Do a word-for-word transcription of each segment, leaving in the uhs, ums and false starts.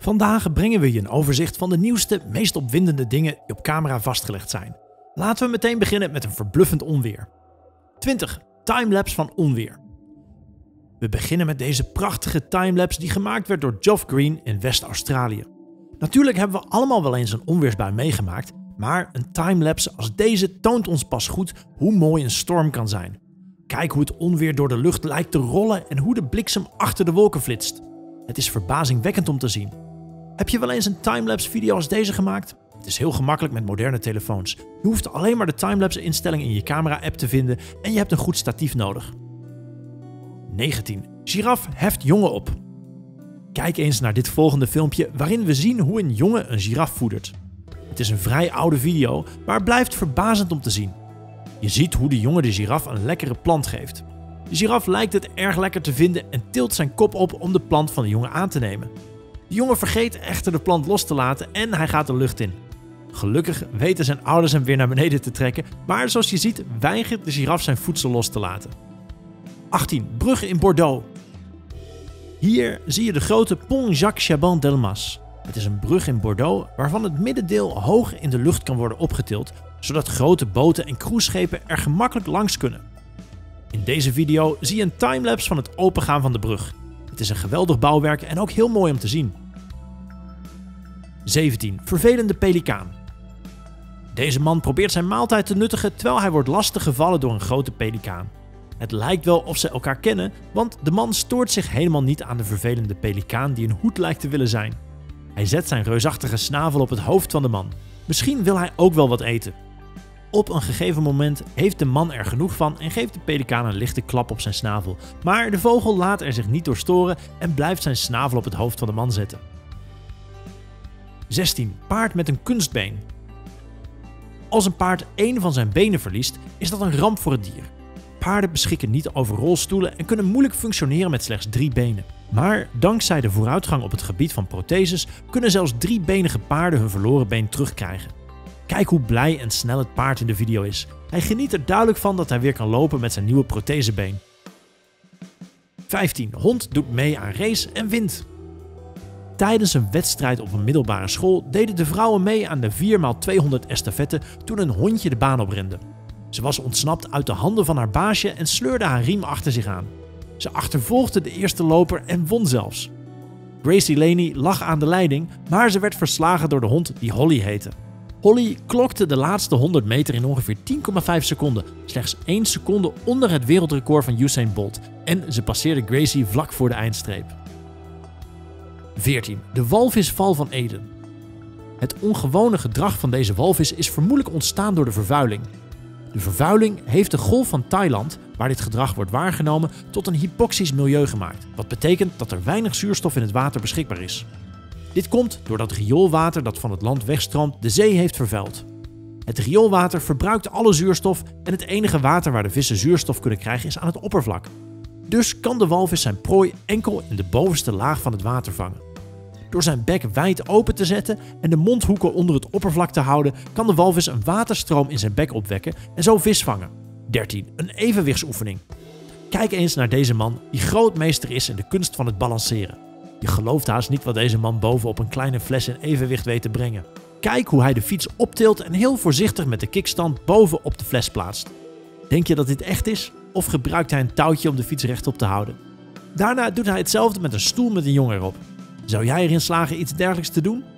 Vandaag brengen we je een overzicht van de nieuwste, meest opwindende dingen die op camera vastgelegd zijn. Laten we meteen beginnen met een verbluffend onweer. twintig. Timelapse van onweer. We beginnen met deze prachtige timelapse die gemaakt werd door Geoff Green in West-Australië. Natuurlijk hebben we allemaal wel eens een onweersbui meegemaakt, maar een timelapse als deze toont ons pas goed hoe mooi een storm kan zijn. Kijk hoe het onweer door de lucht lijkt te rollen en hoe de bliksem achter de wolken flitst. Het is verbazingwekkend om te zien. Heb je wel eens een timelapse video als deze gemaakt? Het is heel gemakkelijk met moderne telefoons. Je hoeft alleen maar de timelapse instelling in je camera-app te vinden en je hebt een goed statief nodig. negentien. Giraf heft jongen op. Kijk eens naar dit volgende filmpje waarin we zien hoe een jongen een giraf voedert. Het is een vrij oude video, maar blijft verbazend om te zien. Je ziet hoe de jongen de giraf een lekkere plant geeft. De giraf lijkt het erg lekker te vinden en tilt zijn kop op om de plant van de jongen aan te nemen. De jongen vergeet echter de plant los te laten en hij gaat de lucht in. Gelukkig weten zijn ouders hem weer naar beneden te trekken, maar zoals je ziet weigert de giraf zijn voedsel los te laten. achttien. Brug in Bordeaux. Hier zie je de grote Pont Jacques Chaban-Delmas. Het is een brug in Bordeaux waarvan het middendeel hoog in de lucht kan worden opgetild, zodat grote boten en cruiseschepen er gemakkelijk langs kunnen. In deze video zie je een timelapse van het opengaan van de brug. Het is een geweldig bouwwerk en ook heel mooi om te zien. zeventien. Vervelende pelikaan. Deze man probeert zijn maaltijd te nuttigen terwijl hij wordt lastiggevallen door een grote pelikaan. Het lijkt wel of ze elkaar kennen, want de man stoort zich helemaal niet aan de vervelende pelikaan die een hoed lijkt te willen zijn. Hij zet zijn reusachtige snavel op het hoofd van de man. Misschien wil hij ook wel wat eten. Op een gegeven moment heeft de man er genoeg van en geeft de pelikaan een lichte klap op zijn snavel. Maar de vogel laat er zich niet door storen en blijft zijn snavel op het hoofd van de man zetten. zestien. Paard met een kunstbeen. Als een paard één van zijn benen verliest, is dat een ramp voor het dier. Paarden beschikken niet over rolstoelen en kunnen moeilijk functioneren met slechts drie benen. Maar dankzij de vooruitgang op het gebied van protheses kunnen zelfs driebenige paarden hun verloren been terugkrijgen. Kijk hoe blij en snel het paard in de video is. Hij geniet er duidelijk van dat hij weer kan lopen met zijn nieuwe prothesebeen. vijftien. Hond doet mee aan race en wint. Tijdens een wedstrijd op een middelbare school deden de vrouwen mee aan de vier bij tweehonderd estafette toen een hondje de baan oprende. Ze was ontsnapt uit de handen van haar baasje en sleurde haar riem achter zich aan. Ze achtervolgde de eerste loper en won zelfs. Gracie Laney lag aan de leiding, maar ze werd verslagen door de hond die Holly heette. Holly klokte de laatste honderd meter in ongeveer tien komma vijf seconden, slechts één seconde onder het wereldrecord van Usain Bolt, en ze passeerde Gracie vlak voor de eindstreep. veertien. De walvisval van Eden. Het ongewone gedrag van deze walvis is vermoedelijk ontstaan door de vervuiling. De vervuiling heeft de golf van Thailand, waar dit gedrag wordt waargenomen, tot een hypoxisch milieu gemaakt, wat betekent dat er weinig zuurstof in het water beschikbaar is. Dit komt doordat rioolwater dat van het land wegstroomt de zee heeft vervuild. Het rioolwater verbruikt alle zuurstof en het enige water waar de vissen zuurstof kunnen krijgen is aan het oppervlak. Dus kan de walvis zijn prooi enkel in de bovenste laag van het water vangen. Door zijn bek wijd open te zetten en de mondhoeken onder het oppervlak te houden, kan de walvis een waterstroom in zijn bek opwekken en zo vis vangen. dertien. Een evenwichtsoefening. Kijk eens naar deze man die grootmeester is in de kunst van het balanceren. Je gelooft haast niet wat deze man bovenop een kleine fles in evenwicht weet te brengen. Kijk hoe hij de fiets optilt en heel voorzichtig met de kickstand bovenop de fles plaatst. Denk je dat dit echt is? Of gebruikt hij een touwtje om de fiets rechtop te houden? Daarna doet hij hetzelfde met een stoel met een jongen erop. Zou jij erin slagen iets dergelijks te doen?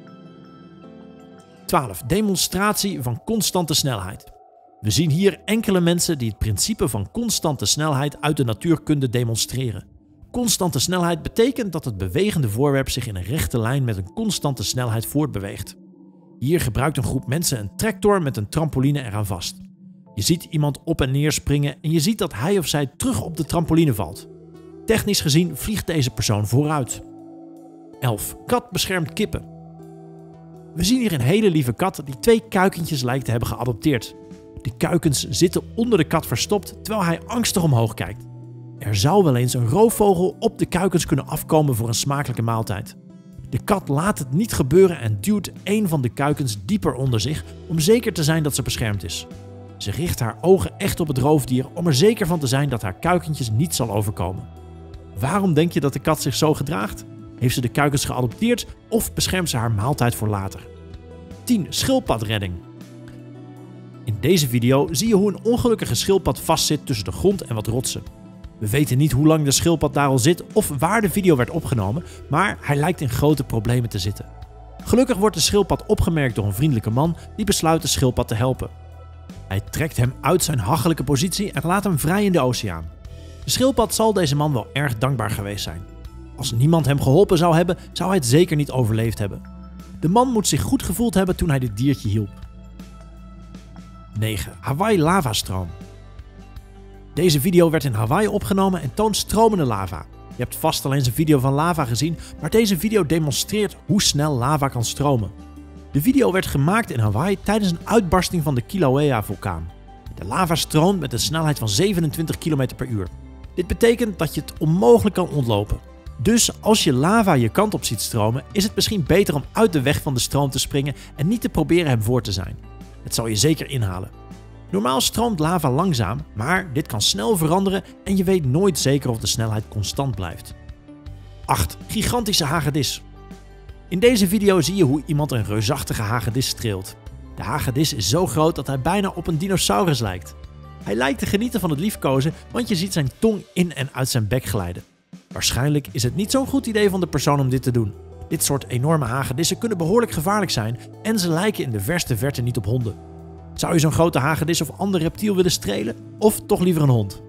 twaalf. Demonstratie van constante snelheid. We zien hier enkele mensen die het principe van constante snelheid uit de natuurkunde demonstreren. Constante snelheid betekent dat het bewegende voorwerp zich in een rechte lijn met een constante snelheid voortbeweegt. Hier gebruikt een groep mensen een tractor met een trampoline eraan vast. Je ziet iemand op en neer springen en je ziet dat hij of zij terug op de trampoline valt. Technisch gezien vliegt deze persoon vooruit. elf. Kat beschermt kippen. We zien hier een hele lieve kat die twee kuikentjes lijkt te hebben geadopteerd. De kuikens zitten onder de kat verstopt terwijl hij angstig omhoog kijkt. Er zou wel eens een roofvogel op de kuikens kunnen afkomen voor een smakelijke maaltijd. De kat laat het niet gebeuren en duwt een van de kuikens dieper onder zich om zeker te zijn dat ze beschermd is. Ze richt haar ogen echt op het roofdier om er zeker van te zijn dat haar kuikentjes niet zal overkomen. Waarom denk je dat de kat zich zo gedraagt? Heeft ze de kuikens geadopteerd of beschermt ze haar maaltijd voor later? tien. Schildpadredding. In deze video zie je hoe een ongelukkige schildpad vastzit tussen de grond en wat rotsen. We weten niet hoe lang de schildpad daar al zit of waar de video werd opgenomen, maar hij lijkt in grote problemen te zitten. Gelukkig wordt de schildpad opgemerkt door een vriendelijke man die besluit de schildpad te helpen. Hij trekt hem uit zijn hachelijke positie en laat hem vrij in de oceaan. De schildpad zal deze man wel erg dankbaar geweest zijn. Als niemand hem geholpen zou hebben, zou hij het zeker niet overleefd hebben. De man moet zich goed gevoeld hebben toen hij dit diertje hielp. negen. Hawaii lavastroom. Deze video werd in Hawaii opgenomen en toont stromende lava. Je hebt vast al eens een video van lava gezien, maar deze video demonstreert hoe snel lava kan stromen. De video werd gemaakt in Hawaii tijdens een uitbarsting van de Kilauea-vulkaan. De lava stroomt met een snelheid van zevenentwintig kilometer per uur. Dit betekent dat je het onmogelijk kan ontlopen. Dus als je lava je kant op ziet stromen, is het misschien beter om uit de weg van de stroom te springen en niet te proberen hem voor te zijn. Het zal je zeker inhalen. Normaal stroomt lava langzaam, maar dit kan snel veranderen en je weet nooit zeker of de snelheid constant blijft. acht. Gigantische hagedis. In deze video zie je hoe iemand een reusachtige hagedis streelt. De hagedis is zo groot dat hij bijna op een dinosaurus lijkt. Hij lijkt te genieten van het liefkozen, want je ziet zijn tong in en uit zijn bek glijden. Waarschijnlijk is het niet zo'n goed idee van de persoon om dit te doen. Dit soort enorme hagedissen kunnen behoorlijk gevaarlijk zijn en ze lijken in de verste verte niet op honden. Zou je zo'n grote hagedis of ander reptiel willen strelen? Of toch liever een hond?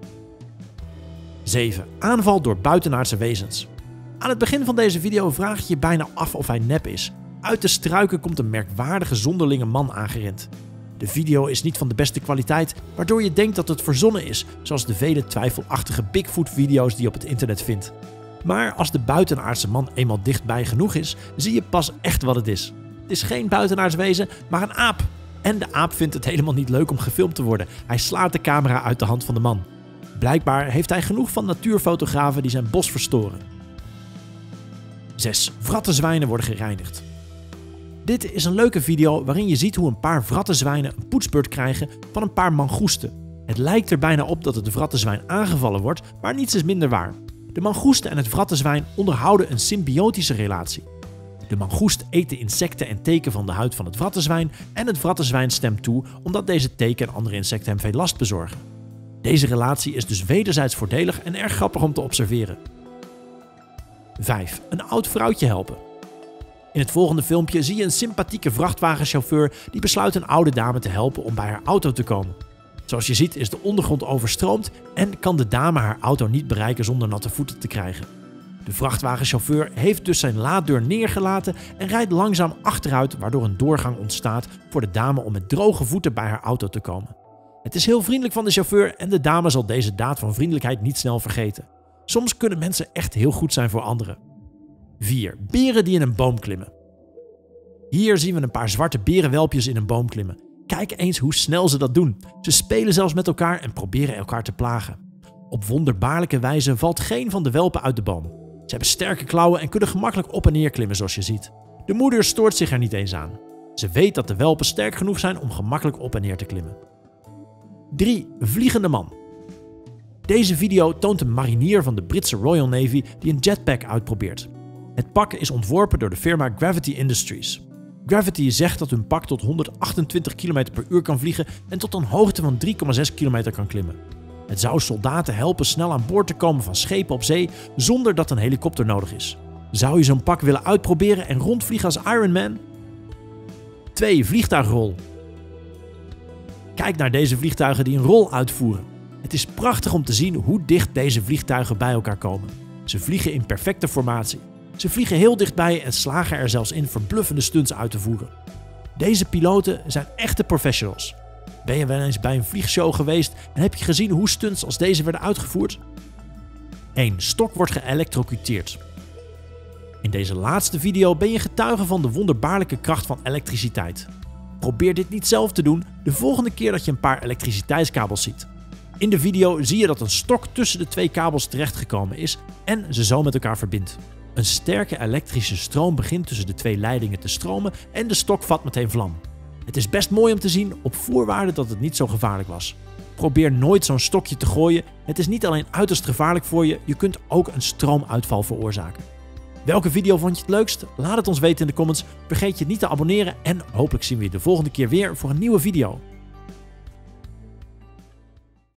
zeven. Aanval door buitenaardse wezens. Aan het begin van deze video vraag je je bijna af of hij nep is. Uit de struiken komt een merkwaardige zonderlinge man aangerend. De video is niet van de beste kwaliteit, waardoor je denkt dat het verzonnen is, zoals de vele twijfelachtige Bigfoot-video's die je op het internet vindt. Maar als de buitenaardse man eenmaal dichtbij genoeg is, zie je pas echt wat het is. Het is geen buitenaards wezen, maar een aap. En de aap vindt het helemaal niet leuk om gefilmd te worden. Hij slaat de camera uit de hand van de man. Blijkbaar heeft hij genoeg van natuurfotografen die zijn bos verstoren. zes. Vrattenzwijnen worden gereinigd. Dit is een leuke video waarin je ziet hoe een paar vrattenzwijnen een poetsbeurt krijgen van een paar mangoesten. Het lijkt er bijna op dat het vrattenzwijn aangevallen wordt, maar niets is minder waar. De mangoest en het vrattenzwijn onderhouden een symbiotische relatie. De mangoest eet de insecten en teken van de huid van het vrattenzwijn en het vrattenzwijn stemt toe omdat deze teken en andere insecten hem veel last bezorgen. Deze relatie is dus wederzijds voordelig en erg grappig om te observeren. vijf. Een oud vrouwtje helpen. In het volgende filmpje zie je een sympathieke vrachtwagenchauffeur die besluit een oude dame te helpen om bij haar auto te komen. Zoals je ziet is de ondergrond overstroomd en kan de dame haar auto niet bereiken zonder natte voeten te krijgen. De vrachtwagenchauffeur heeft dus zijn laaddeur neergelaten en rijdt langzaam achteruit, waardoor een doorgang ontstaat voor de dame om met droge voeten bij haar auto te komen. Het is heel vriendelijk van de chauffeur en de dame zal deze daad van vriendelijkheid niet snel vergeten. Soms kunnen mensen echt heel goed zijn voor anderen. vier. Beren die in een boom klimmen. Hier zien we een paar zwarte berenwelpjes in een boom klimmen. Kijk eens hoe snel ze dat doen. Ze spelen zelfs met elkaar en proberen elkaar te plagen. Op wonderbaarlijke wijze valt geen van de welpen uit de boom. Ze hebben sterke klauwen en kunnen gemakkelijk op en neer klimmen zoals je ziet. De moeder stoort zich er niet eens aan. Ze weet dat de welpen sterk genoeg zijn om gemakkelijk op en neer te klimmen. drie. Vliegende man. Deze video toont een marinier van de Britse Royal Navy die een jetpack uitprobeert. Het pak is ontworpen door de firma Gravity Industries. Gravity zegt dat hun pak tot honderdachtentwintig kilometer per uur kan vliegen en tot een hoogte van drie komma zes kilometer kan klimmen. Het zou soldaten helpen snel aan boord te komen van schepen op zee zonder dat een helikopter nodig is. Zou je zo'n pak willen uitproberen en rondvliegen als Iron Man? twee. Vliegtuigrol. Kijk naar deze vliegtuigen die een rol uitvoeren. Het is prachtig om te zien hoe dicht deze vliegtuigen bij elkaar komen. Ze vliegen in perfecte formatie. Ze vliegen heel dichtbij en slagen er zelfs in verbluffende stunts uit te voeren. Deze piloten zijn echte professionals. Ben je wel eens bij een vliegshow geweest en heb je gezien hoe stunts als deze werden uitgevoerd? één. Stok wordt geëlektrocuteerd. In deze laatste video ben je getuige van de wonderbaarlijke kracht van elektriciteit. Probeer dit niet zelf te doen de volgende keer dat je een paar elektriciteitskabels ziet. In de video zie je dat een stok tussen de twee kabels terechtgekomen is en ze zo met elkaar verbindt. Een sterke elektrische stroom begint tussen de twee leidingen te stromen en de stok vat meteen vlam. Het is best mooi om te zien op voorwaarde dat het niet zo gevaarlijk was. Probeer nooit zo'n stokje te gooien. Het is niet alleen uiterst gevaarlijk voor je, je kunt ook een stroomuitval veroorzaken. Welke video vond je het leukst? Laat het ons weten in de comments. Vergeet je niet te abonneren en hopelijk zien we je de volgende keer weer voor een nieuwe video.